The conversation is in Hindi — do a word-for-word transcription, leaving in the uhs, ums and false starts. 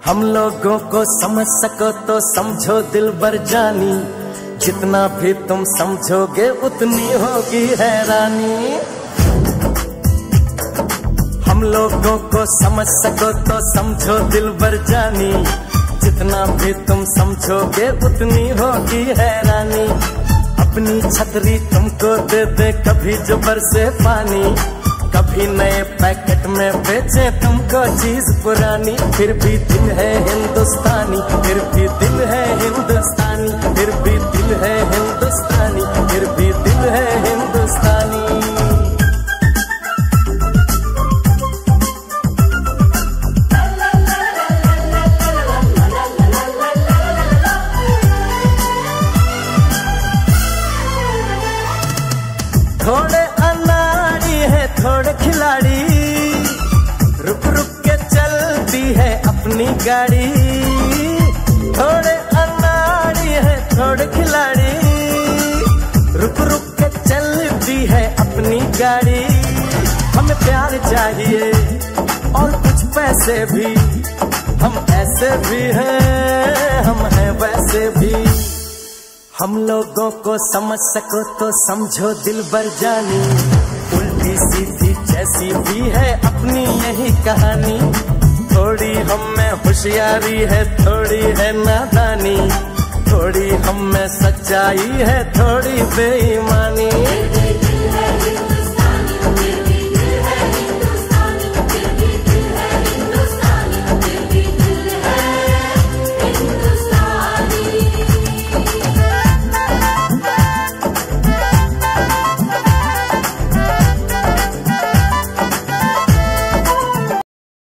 हम लोगों को समझ सको तो समझो दिलबर जानी, जितना भी तुम समझोगे उतनी होगी हैरानी। हम लोगों को समझ सको तो समझो दिलबर जानी, जितना भी तुम समझोगे उतनी होगी हैरानी। अपनी छतरी तुमको दे दे कभी जो बरसे पानी, कभी नए पैकेट में बेचे तुमको चीज पुरानी। फिर भी दिल है हिंदुस्तानी, फिर भी दिल है हिंदुस्तानी, फिर भी दिल है हिंदुस्तानी, फिर भी दिल है हिंदुस्तानी। थोड़े अनाड़ी है थोड़े खिलाड़ी, रुक रुक के चलती है अपनी गाड़ी। थोड़े अनाड़ी है थोड़े खिलाड़ी, रुक रुक के चलती है अपनी गाड़ी। हमें प्यार चाहिए और कुछ पैसे भी, हम ऐसे भी हैं हम हैं वैसे भी। हम लोगों को समझ सको तो समझो दिलबर जानी, उल्टी सीधी जैसी भी है अपनी यही कहानी। थोड़ी हम में होशियारी है थोड़ी है नादानी, थोड़ी हम में सच्चाई है थोड़ी बेईमानी।